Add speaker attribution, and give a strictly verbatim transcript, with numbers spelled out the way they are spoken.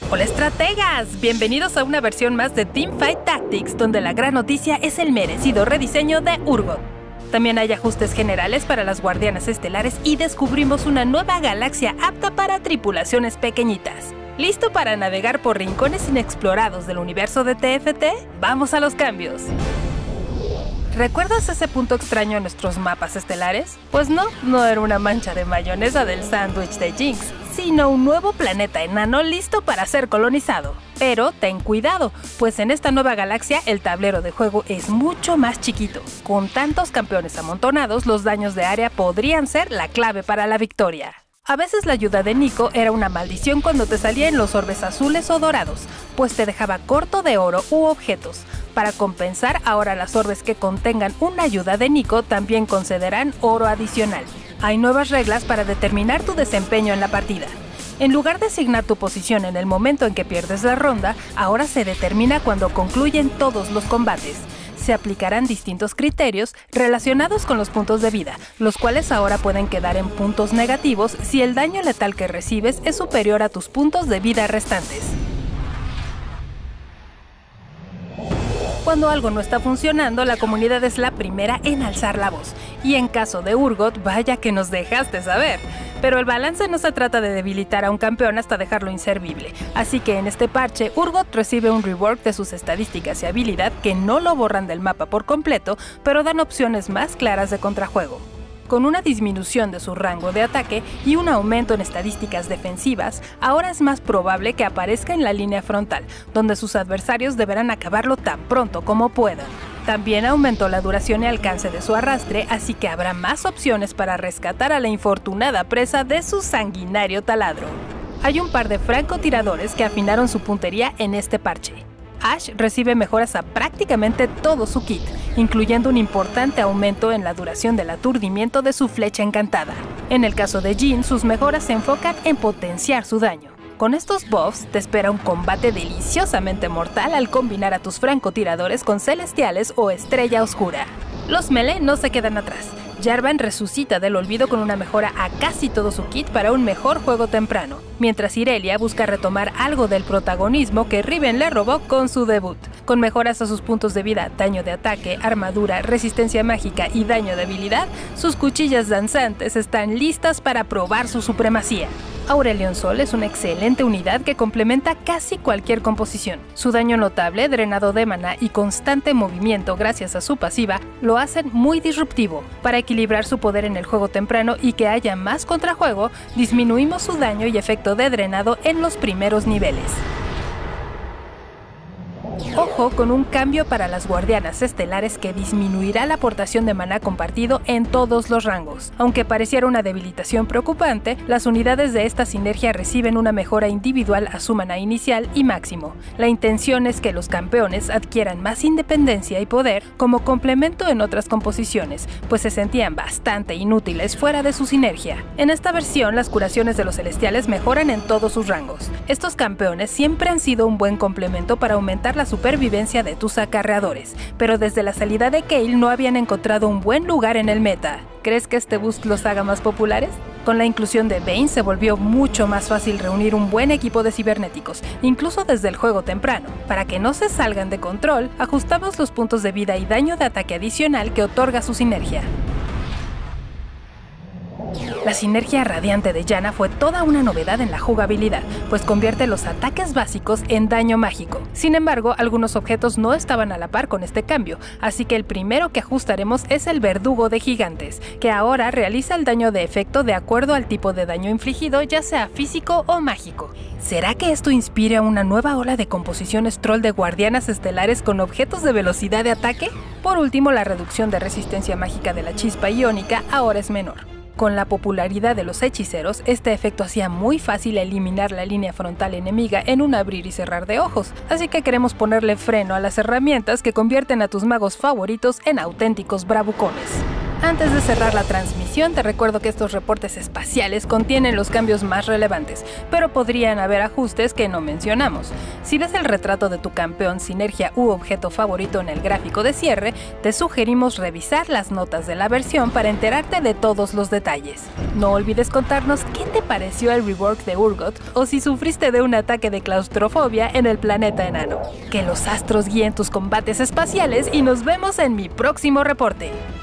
Speaker 1: Hola estrategas, bienvenidos a una versión más de Teamfight Tactics, donde la gran noticia es el merecido rediseño de Urgot. También hay ajustes generales para las guardianas estelares y descubrimos una nueva galaxia apta para tripulaciones pequeñitas. ¿Listo para navegar por rincones inexplorados del universo de T F T? ¡Vamos a los cambios! ¿Recuerdas ese punto extraño en nuestros mapas estelares? Pues no, no era una mancha de mayonesa del sándwich de Jinx, sino un nuevo planeta enano listo para ser colonizado. Pero ten cuidado, pues en esta nueva galaxia el tablero de juego es mucho más chiquito. Con tantos campeones amontonados, los daños de área podrían ser la clave para la victoria. A veces la ayuda de Nico era una maldición cuando te salía en los orbes azules o dorados, pues te dejaba corto de oro u objetos. Para compensar, ahora las orbes que contengan una ayuda de Nico también concederán oro adicional. Hay nuevas reglas para determinar tu desempeño en la partida. En lugar de asignar tu posición en el momento en que pierdes la ronda, ahora se determina cuando concluyen todos los combates. Se aplicarán distintos criterios relacionados con los puntos de vida, los cuales ahora pueden quedar en puntos negativos si el daño letal que recibes es superior a tus puntos de vida restantes. Cuando algo no está funcionando, la comunidad es la primera en alzar la voz. Y en caso de Urgot, vaya que nos dejaste saber. Pero el balance no se trata de debilitar a un campeón hasta dejarlo inservible. Así que en este parche, Urgot recibe un rework de sus estadísticas y habilidad que no lo borran del mapa por completo, pero dan opciones más claras de contrajuego. Con una disminución de su rango de ataque y un aumento en estadísticas defensivas, ahora es más probable que aparezca en la línea frontal, donde sus adversarios deberán acabarlo tan pronto como puedan. También aumentó la duración y alcance de su arrastre, así que habrá más opciones para rescatar a la infortunada presa de su sanguinario taladro. Hay un par de francotiradores que afinaron su puntería en este parche. Ashe recibe mejoras a prácticamente todo su kit, incluyendo un importante aumento en la duración del aturdimiento de su flecha encantada. En el caso de Jhin, sus mejoras se enfocan en potenciar su daño. Con estos buffs te espera un combate deliciosamente mortal al combinar a tus francotiradores con celestiales o estrella oscura. Los melee no se quedan atrás. Jarvan resucita del olvido con una mejora a casi todo su kit para un mejor juego temprano, mientras Irelia busca retomar algo del protagonismo que Riven le robó con su debut. Con mejoras a sus puntos de vida, daño de ataque, armadura, resistencia mágica y daño de habilidad, sus cuchillas danzantes están listas para probar su supremacía. Aurelion Sol es una excelente unidad que complementa casi cualquier composición. Su daño notable, drenado de maná y constante movimiento gracias a su pasiva lo hacen muy disruptivo. Para equilibrar su poder en el juego temprano y que haya más contrajuego, disminuimos su daño y efecto de drenado en los primeros niveles. Ojo con un cambio para las guardianas estelares que disminuirá la aportación de maná compartido en todos los rangos. Aunque pareciera una debilitación preocupante, las unidades de esta sinergia reciben una mejora individual a su maná inicial y máximo. La intención es que los campeones adquieran más independencia y poder como complemento en otras composiciones, pues se sentían bastante inútiles fuera de su sinergia. En esta versión, las curaciones de los celestiales mejoran en todos sus rangos. Estos campeones siempre han sido un buen complemento para aumentar la supervivencia de tus acarreadores, pero desde la salida de Kayle no habían encontrado un buen lugar en el meta. ¿Crees que este boost los haga más populares? Con la inclusión de Vayne se volvió mucho más fácil reunir un buen equipo de cibernéticos, incluso desde el juego temprano. Para que no se salgan de control, ajustamos los puntos de vida y daño de ataque adicional que otorga su sinergia. La sinergia radiante de Janna fue toda una novedad en la jugabilidad, pues convierte los ataques básicos en daño mágico. Sin embargo, algunos objetos no estaban a la par con este cambio, así que el primero que ajustaremos es el verdugo de gigantes, que ahora realiza el daño de efecto de acuerdo al tipo de daño infligido, ya sea físico o mágico. ¿Será que esto inspire a una nueva ola de composiciones troll de guardianas estelares con objetos de velocidad de ataque? Por último, la reducción de resistencia mágica de la chispa iónica ahora es menor. Con la popularidad de los hechiceros, este efecto hacía muy fácil eliminar la línea frontal enemiga en un abrir y cerrar de ojos, así que queremos ponerle freno a las herramientas que convierten a tus magos favoritos en auténticos bravucones. Antes de cerrar la transmisión, te recuerdo que estos reportes espaciales contienen los cambios más relevantes, pero podrían haber ajustes que no mencionamos. Si ves el retrato de tu campeón, sinergia u objeto favorito en el gráfico de cierre, te sugerimos revisar las notas de la versión para enterarte de todos los detalles. No olvides contarnos qué te pareció el rework de Urgot o si sufriste de un ataque de claustrofobia en el planeta enano. Que los astros guíen tus combates espaciales y nos vemos en mi próximo reporte.